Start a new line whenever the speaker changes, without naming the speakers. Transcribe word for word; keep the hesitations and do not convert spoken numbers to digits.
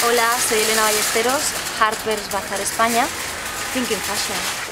Hola, soy Elena Ballesteros, Harper's Bazaar España, Thinking Fashion.